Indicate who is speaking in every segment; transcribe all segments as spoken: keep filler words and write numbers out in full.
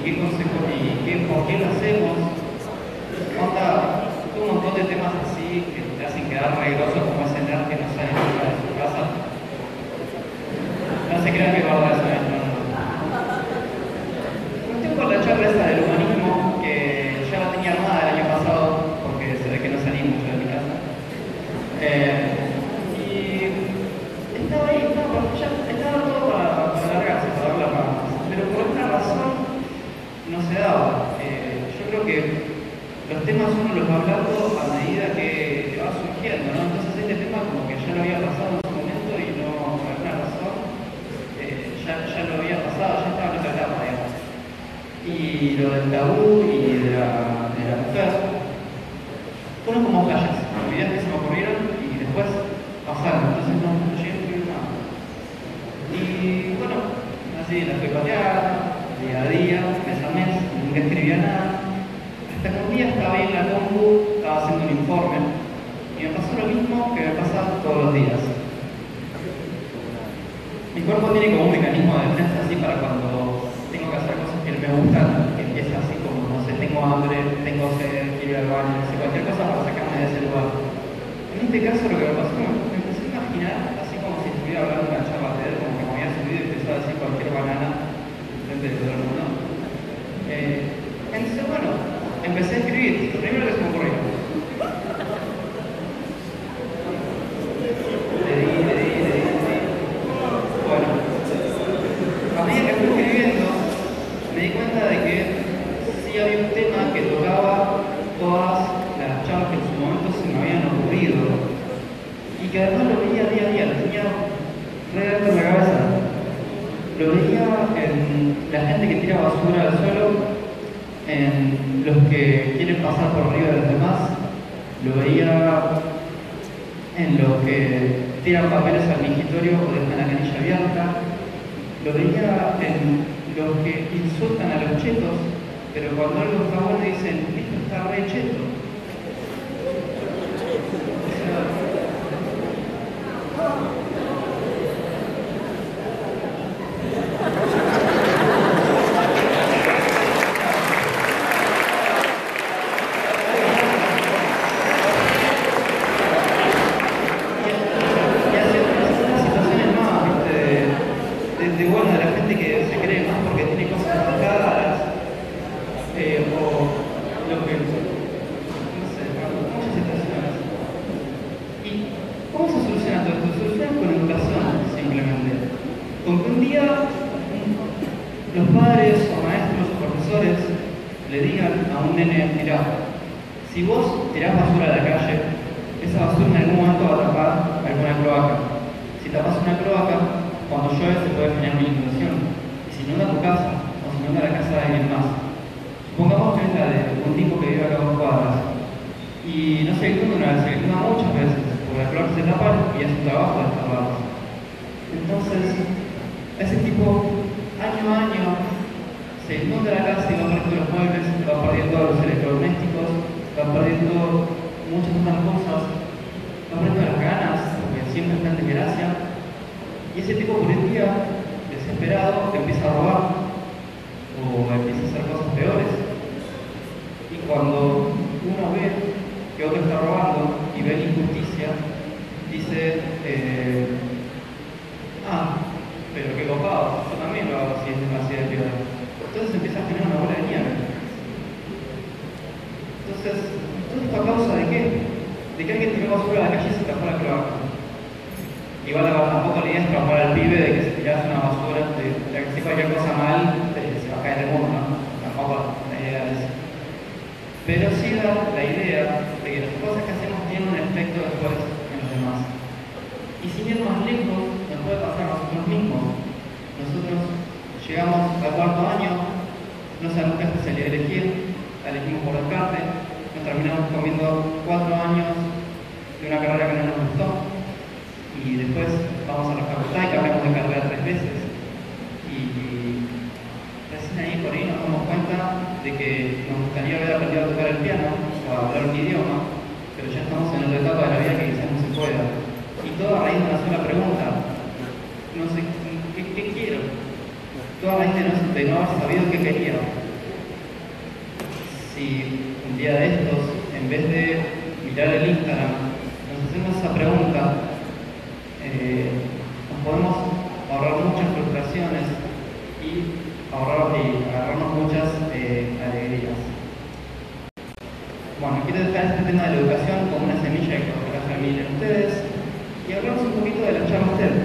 Speaker 1: qué consejo, y qué, por qué lo hacemos. Onda, un montón de temas así que te hacen quedar regroso como ese nerd que no sale nunca de su casa. No se crean que guarda eso, ¿eh? No, no. Un tiempo la charla esa del humanismo, que ya la tenía armada el año pasado, porque se ve que no salí mucho de mi casa. Eh, y estaba ahí, estaba, ya, estaba todo para, para largarse, para dar la paz. Pero por alguna razón no se daba. Eh, yo creo que los temas uno los va hablando a medida que te va surgiendo, ¿no? Entonces este tema como que ya lo había pasado en su momento y no, por alguna razón, eh, ya, ya lo había pasado, ya estaba en otra etapa, digamos. Y lo del tabú y de la, de la mujer, fueron como flashes, ideas que se me ocurrieron y después pasaron, entonces no, no llegué a escribir nada. Y bueno, así la fui pateada, día a día, mes a mes, nunca escribía nada. Hasta que un día estaba ahí en la compu, estaba haciendo un informe, y me pasó lo mismo que me pasa todos los días. Mi cuerpo tiene como un mecanismo de defensa así para cuando tengo que hacer cosas que me gustan, que empieza así como, no sé, tengo hambre, tengo sed, quiero ir al baño, no sé, cualquier cosa para sacarme de ese lugar. En este caso lo que me pasó, me, me empecé a imaginar, así como si estuviera hablando una charla de él, como que me había subido y empezó a decir cualquier banana frente de todo el mundo. Eh, entonces, bueno, empecé a escribir, lo primero que se me ocurrió. Le di, le di, le di, le di. Bueno, a medida que fui escribiendo, me di cuenta de que sí había un tema que tocaba todas las charlas que en su momento se me habían ocurrido y que además lo veía día a día, lo tenía re dentro de la cabeza. Lo veía en la gente que tira basura al suelo, en los que quieren pasar por arriba de los demás, lo veía en los que tiran papeles al mingitorio o dejan la canilla abierta, lo veía en los que insultan a los chetos, pero cuando algo está bueno dicen, esto está re cheto. Si vos tirás basura a la calle, esa basura en algún momento va a tapar alguna cloaca. Si tapas una cloaca, cuando llueve se puede generar una inundación. Y si inunda tu casa, o si inunda la casa de alguien más. Supongamos que es la de un tipo que vive acá a dos cuadras. Y no se inunda una vez, se inunda muchas veces, porque las cloacas se tapan y es un trabajo de taparlas. Entonces, ese tipo, año a año, se inunda la casa y va perdiendo los muebles, va perdiendo los electrodomésticos, va perdiendo muchas otras cosas, va perdiendo las ganas, porque siempre está en desgracia. Y ese tipo por un día, desesperado, empieza a robar o empieza a hacer cosas peores. Y cuando uno ve que otro está robando y ve la injusticia, dice, eh, ah, pero qué copado, yo también lo hago así, así de peor. Entonces empieza a generar una bola de nieve. Entonces, ¿todo esto a causa de qué? De que alguien tiró basura a la calle y se tapó la cloaca. Igual tampoco la idea es traumar al pibe de que si tiras una basura, de, de que si cualquier cosa mal, te, se va a caer el mundo, ¿no? Tampoco la idea es esa. Pero sí da la idea de que las cosas que hacemos tienen un efecto después en los demás. Y sin ir más lejos, nos puede pasar a nosotros mismos. Nosotros llegamos al cuarto año, no sabemos qué especialidad elegir, la elegimos por descarte, nos terminamos comiendo cuatro años de una carrera que no nos gustó y después vamos a la facultad y cambiamos de carrera tres veces y, y recién ahí por ahí nos damos cuenta de que nos gustaría haber aprendido a tocar el piano o a hablar un idioma, pero ya estamos en otra etapa de la vida que quizás no se pueda. Y todo a raíz de una sola pregunta, no sé, ¿qué, qué quiero? toda la gente no, de no haber sabido qué quería. Si un día de estos, en vez de mirar el Instagram, nos hacemos esa pregunta, eh, nos podemos ahorrar muchas frustraciones y ahorrar y agarrarnos muchas eh, alegrías. Bueno, quiero dejar este tema de la educación como una semilla que ojalá germine en ustedes y hablamos un poquito de la charla TED.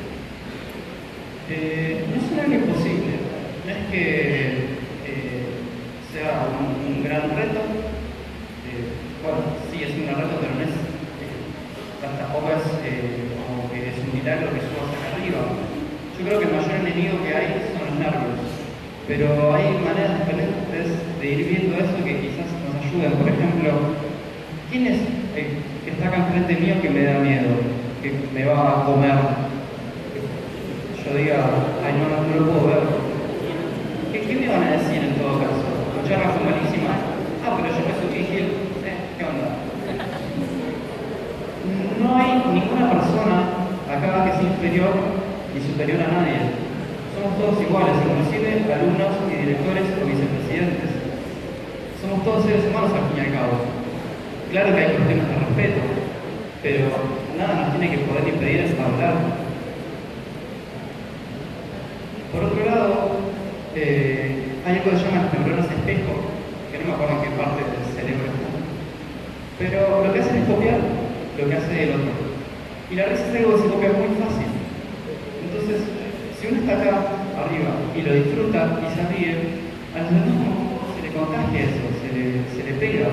Speaker 1: Eh, no es algo imposible, no es que eh, sea un, un gran reto, eh, bueno, sí es un gran reto, pero no es, eh, tampoco es eh, como que es un milagro que subas acá arriba. Yo creo que el mayor enemigo que hay son los nervios, pero hay maneras diferentes de ir viendo eso que quizás nos ayuden. Por ejemplo, ¿quién es el que está acá enfrente mío que me da miedo, que me va a comer? Yo diga, ay no, no, no lo puedo ver. ¿Qué, ¿Qué me van a decir en todo caso? Escuchar razón malísima. Ah, pero yo me subí Gil. ¿Eh? ¿Qué onda? No hay ninguna persona acá que sea inferior ni superior a nadie. Somos todos iguales, inclusive alumnos y directores o vicepresidentes. Somos todos seres humanos al fin y al cabo. Claro que hay cuestiones de respeto, pero nada nos tiene que poder impedir hablar. Por otro lado, eh, hay algo que se llama las neuronas espejo, que no me acuerdo en qué parte del cerebro está. Pero lo que hacen es copiar lo que hace el otro. Y la risa es algo que se copia muy fácil. Entonces, si uno está acá arriba y lo disfruta y se ríe, a los demás se le contagia eso, se le, se le pega.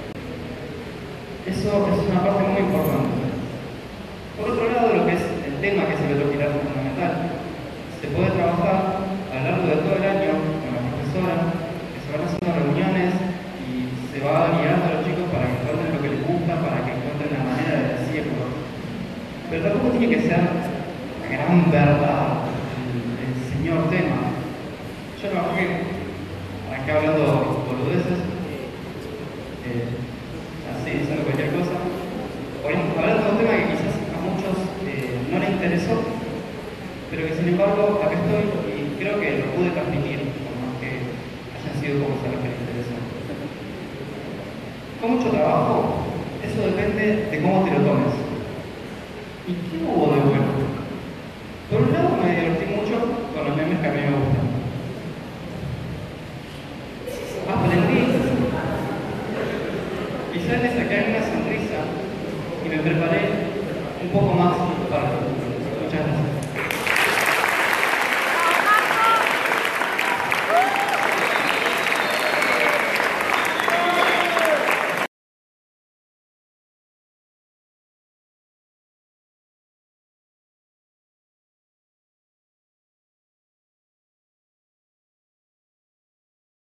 Speaker 1: Eso es una parte muy importante. Por otro lado, lo que es el tema, que es el otro pilar fundamental, se puede trabajar a lo largo de todo el año con la profesora, que se van haciendo reuniones y se va guiando a los chicos para que encuentren lo que les gusta, para que encuentren la manera de decirlo. Pero tampoco tiene que ser la gran verdad, el, el señor tema. Yo no que acá hablando boludeces, eh, así, diciendo cualquier cosa, hablando de un tema que quizás a muchos eh, no les interesó, pero que sin embargo acá estoy y creo que lo pude transmitir, por más que hayan sido cosas a las que les interesó. Con mucho trabajo, eso depende de cómo te lo tomes. ¿Y qué hubo de bueno? Por un lado me divertí mucho con los memes que a mí me gustan. Aprendí, quizás le saqué una sonrisa y me preparé un poco más para muchas gracias.